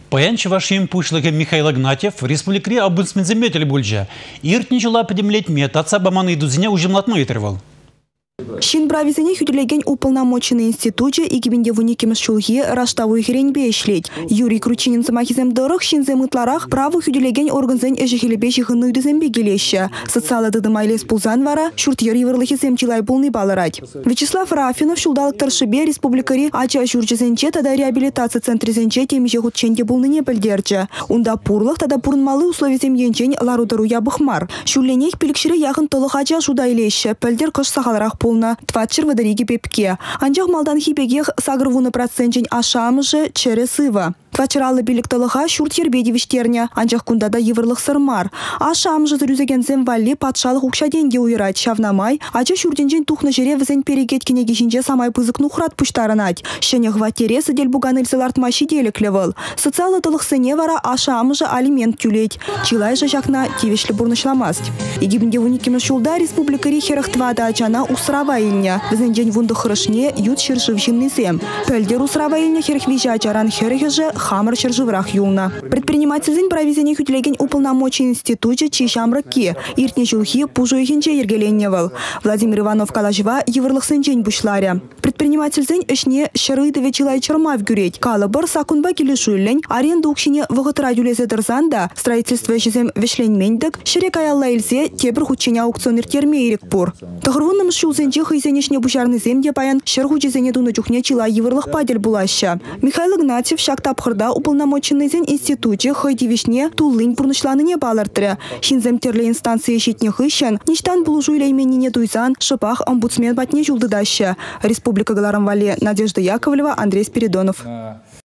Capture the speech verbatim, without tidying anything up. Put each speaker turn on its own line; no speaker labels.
Паян Чувашим пушлыгы Михаил Игнатьев республикри обудсменземетель бульджа. Иртни жила подемлеть мет, отца баманы идузиня ужимлатной тревал.
Шин бравизене хюделеген уполномоченный институте и гибенде вуниким шулги раштаву херенбе шлеть. Юрий Кручинин самахизем дорог шинзем итларах праву хюделеген органзен эжихилебеши хынуйдызем бегелеща. Социалы дыдымайлес пулзан вара шуртьер еврлыхизем чилай полный баларать. Вячеслав Рафинов шулдалык таршибе республикари ача шурчезенче тада реабилитация центризенче темиже худченде булныне пельдерче. Унда пурлых тада пурнмалы условизем енчень ларудару ябыхмар. Шулленех пиликшире яхын толых ача шудайлеща пельдер кыш сахаларах полна тватчер водориги пепке. Анчах малдан хипегех сагрвуны процентчень ашамыже через ива. Твачыралы биліктылыға шурт ербедевіштерне, анчах кундада еврлық сырмар. Ашамыже зрюзегензем валли патшалық укшаденге уйрать шавнамай, ача шурденжен тухны жере візен перегеткене кешінже самай пызык нухрат пуштарынать. Шене хватересі дел буганылсыл артмаши делеклевыл. Социалы тылықсыне вара ашамыже алимент тюлеть. Чилай же жакна тивешлі бурнышламасть. Егибінде уникемі шулда республикари херахтвада ачана усрава илня. Візенжен вунды хырышне ют шыршыв жимнизем. Пөлдер усрава илня херахвижа ачаран херахеже хамар шыржыврах юлна. Предпринимательзин провизене хютлеген уполномоченный институте чишамрыки. Иртне жулхи пужуихинче ергеленневал. Владимир Иванов калажва еврлых сенчень бушларя. Предпринимательзин ишне шырыдове чилай чармав гюреть. Калабар сакунба келешуйлень, аренду укшине вғытра юлезе дырзанда, строительство жезем вешленмендік, шерек аялла илзе тебір худчене аукционер термейрик пур. Тағырвунным шулзенче хызенешне бушарны земде паян шырху жезене дуны чухне чилай еврлых падел булаща. Михаил Игнатьев шактап хырда уполномоченный зен институте хайдивишне туллын пурнышланыне балыртыры. Шинзем терле инстанции щитне хыщен, ништан булужу илейменіне дуйзан, шыпах омбудсмен батне жулдыдаща. Республика Галарам Вале, Надежда Яковлева, Андрей Спиридонов.